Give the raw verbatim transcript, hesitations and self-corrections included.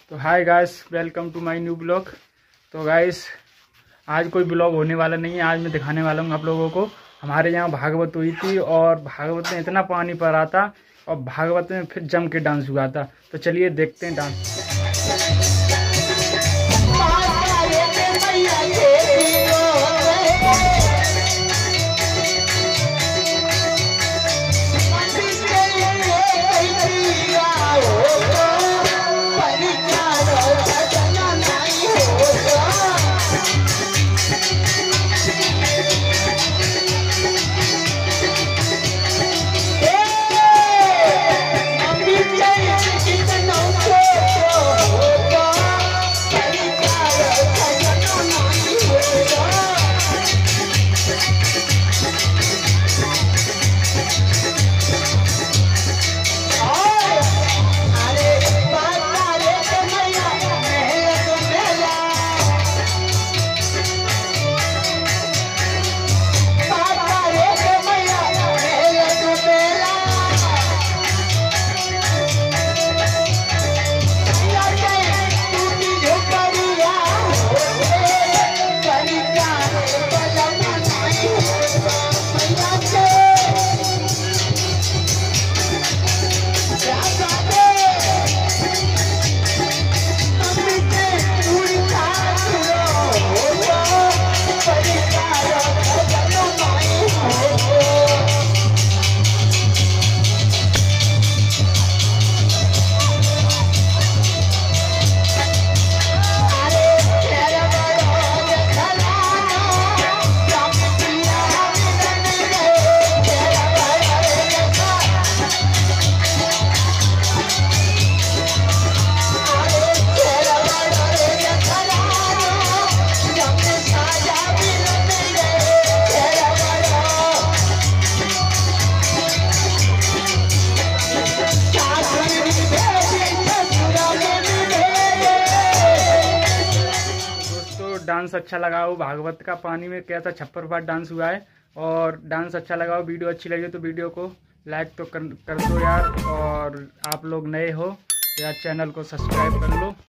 तो hi guys, welcome to my new blog. तो guys आज कोई ब्लॉग होने वाला नहीं है। आज मैं दिखाने वाला हूँ आप लोगों को। हमारे यहाँ भागवत हुई थी और भागवत में इतना पानी पड़ा था और भागवत में फिर जम के डांस हुआ था। तो चलिए देखते हैं डांस। डांस अच्छा लगा हो, भागवत का पानी में क्या था छप्पर फाट डांस हुआ है। और डांस अच्छा लगा हो, वीडियो अच्छी लगी तो वीडियो को लाइक तो कर, कर दो यार। और आप लोग नए हो यार, चैनल को सब्सक्राइब कर लो।